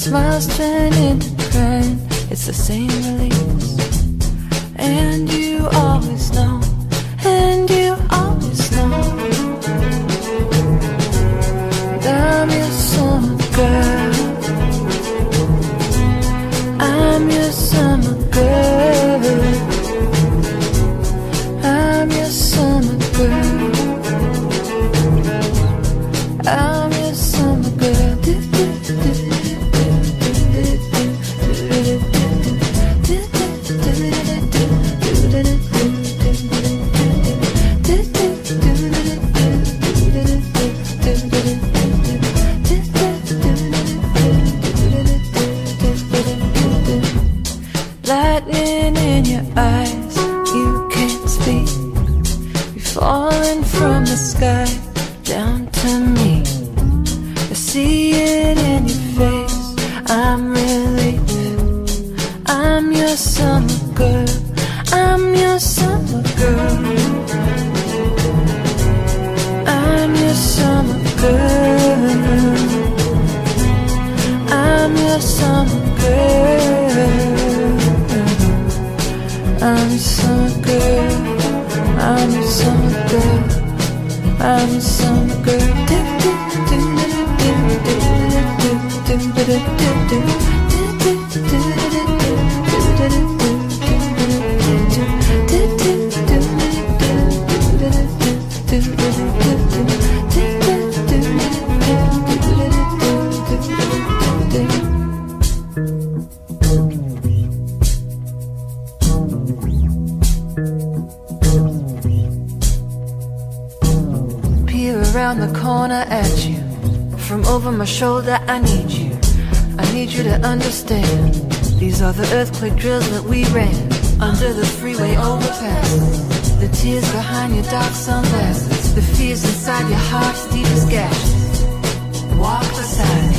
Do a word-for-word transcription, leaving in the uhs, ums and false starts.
smiles turn into crying, it's the same release. And you always know, and you always know that I'm your summer girl. I'm your summer girl. I'm your summer girl. I'm your summer girl. Lightning in your eyes, you can't speak. You're falling from the sky down to me. I see it in your face, I'm relief. I'm your summer girl, I'm your summer girl. I'm your summer girl. I'm your summer girl. I'm your summer girl. I'm your summer girl. I'm your summer girl. Around the corner at you, from over my shoulder I need you. I need you to understand, these are the earthquake drills that we ran under the freeway overpass. The tears behind your dark sunglasses, the fears inside your heart's deepest gashes. Walk beside